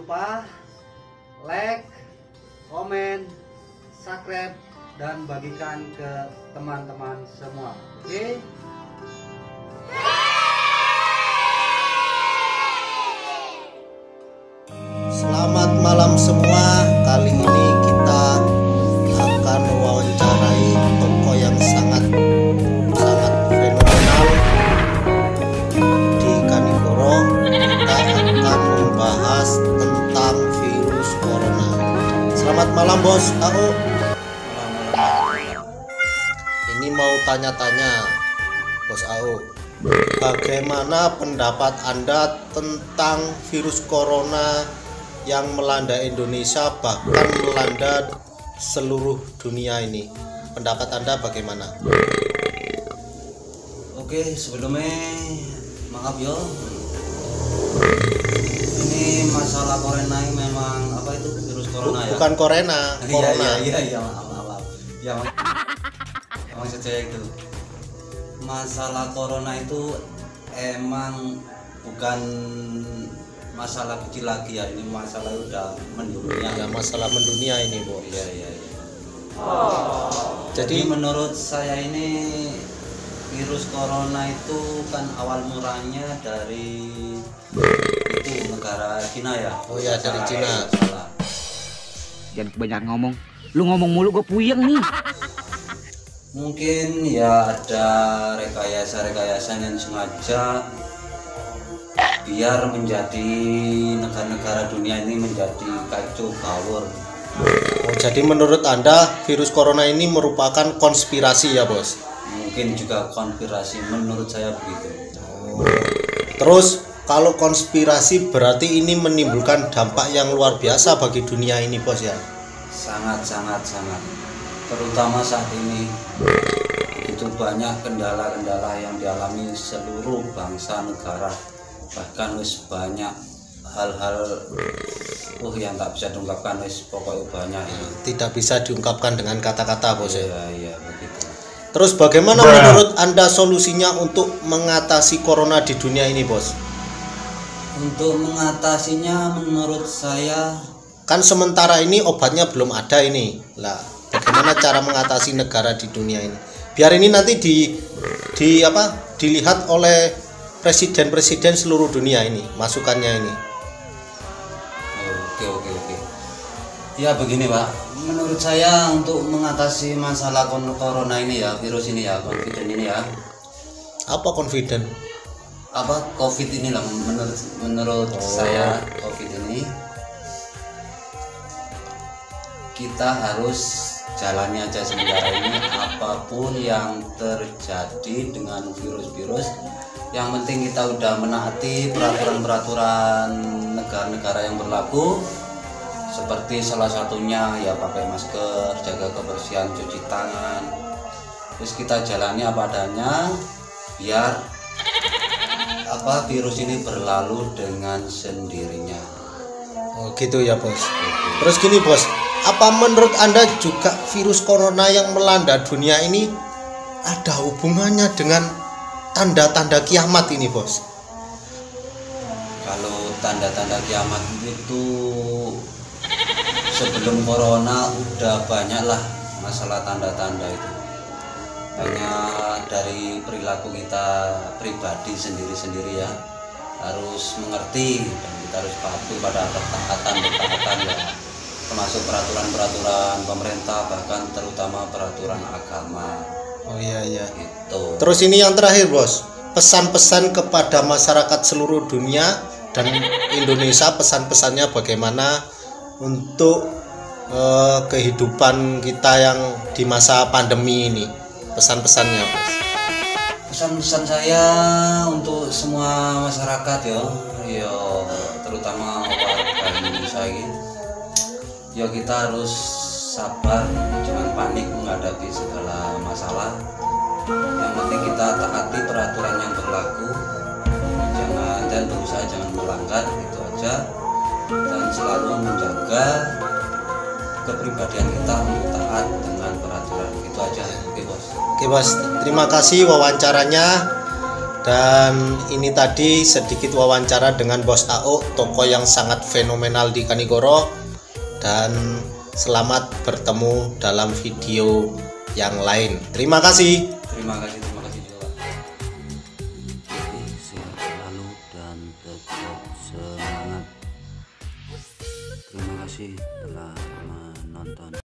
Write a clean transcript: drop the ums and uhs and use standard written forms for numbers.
lupa like, komen, subscribe, dan bagikan ke teman-teman semua. Oke? Selamat malam semua. Kali ini kita akan mewawancarai tokoh yang sangat fenomenal di Kanigoro. Kita akan membahas tentang virus corona. Selamat malam Bos Au. Ini mau tanya-tanya Bos Au, bagaimana pendapat Anda tentang virus corona yang melanda Indonesia, bahkan melanda seluruh dunia ini? Pendapat Anda bagaimana? Oke, sebelumnya maaf yo. Ini masalah corona ini memang apa itu virus corona ya? Bukan corona. Iya, maaf. Yang maksud saya itu masalah corona itu emang bukan masalah kecil lagi ya, ini masalah udah mendunia. Ya, masalah mendunia ini, Bos. Iya. Jadi menurut saya ini virus corona itu kan awal mulanya dari itu negara Cina ya. Oh ya, dari Cina. Jangan kebanyakan ngomong. Lu ngomong mulu gue puyeng nih. Mungkin ya ada rekayasa yang sengaja biar menjadi negara-negara dunia ini menjadi kacau baur. Oh, jadi menurut Anda virus corona ini merupakan konspirasi ya, Bos? Mungkin juga konspirasi, menurut saya begitu. Oh. Terus kalau konspirasi berarti ini menimbulkan dampak yang luar biasa bagi dunia ini, Bos ya? Sangat. Terutama saat ini begitu banyak kendala-kendala yang dialami seluruh bangsa negara. Bahkan wis banyak hal-hal yang tak bisa diungkapkan, wis pokoknya banyak ya. Tidak bisa diungkapkan dengan kata-kata, Bos ya. Iya begitu. Terus bagaimana menurut Anda solusinya untuk mengatasi corona di dunia ini, Bos? Untuk mengatasinya menurut saya kan sementara ini obatnya belum ada ini. Lah, bagaimana cara mengatasi negara di dunia ini? Biar ini nanti dilihat oleh presiden-presiden seluruh dunia ini, masukannya ini. Oke. Ya begini Pak, menurut saya untuk mengatasi masalah corona ini ya, virus ini ya, COVID ini ya. Apa confident? COVID ini lah menurut saya COVID ini kita harus jalani aja sementara ini, apapun yang terjadi dengan virus-virus. Yang penting kita udah menaati peraturan-peraturan negara-negara yang berlaku, seperti salah satunya ya pakai masker, jaga kebersihan, cuci tangan. Terus kita jalani apa adanya biar virus ini berlalu dengan sendirinya. Oh gitu ya, Bos. Terus gini, Bos, apa menurut Anda juga virus corona yang melanda dunia ini ada hubungannya dengan tanda-tanda kiamat ini, Bos? Kalau tanda-tanda kiamat itu sebelum corona udah banyak lah masalah tanda-tanda itu. Banyak dari perilaku kita pribadi sendiri-sendiri ya, harus mengerti dan kita harus patuh pada ketaatan ya, termasuk peraturan-peraturan pemerintah, bahkan terutama peraturan agama. Oh iya. Gitu. Terus ini yang terakhir, Bos, pesan-pesan kepada masyarakat seluruh dunia dan Indonesia, pesan-pesannya bagaimana untuk kehidupan kita yang di masa pandemi ini, pesan-pesannya, Bos? Pesan-pesan saya untuk semua masyarakat ya terutama warga Indonesia ini, ya kita harus sabar, jangan panik menghadapi segala masalah. Yang penting kita taati peraturan yang berlaku, dan berusaha jangan melanggar, itu aja, dan selalu menjaga kepribadian kita untuk taat dengan peraturan, itu aja. Oke Bos. Oke, Bos, terima kasih wawancaranya. Dan ini tadi sedikit wawancara dengan Bos AO, tokoh yang sangat fenomenal di Kanigoro. Dan selamat bertemu dalam video yang lain. Terima kasih. Terima kasih juga Pak. Jadi sehat selalu dan tetap semangat. Terima kasih telah menonton.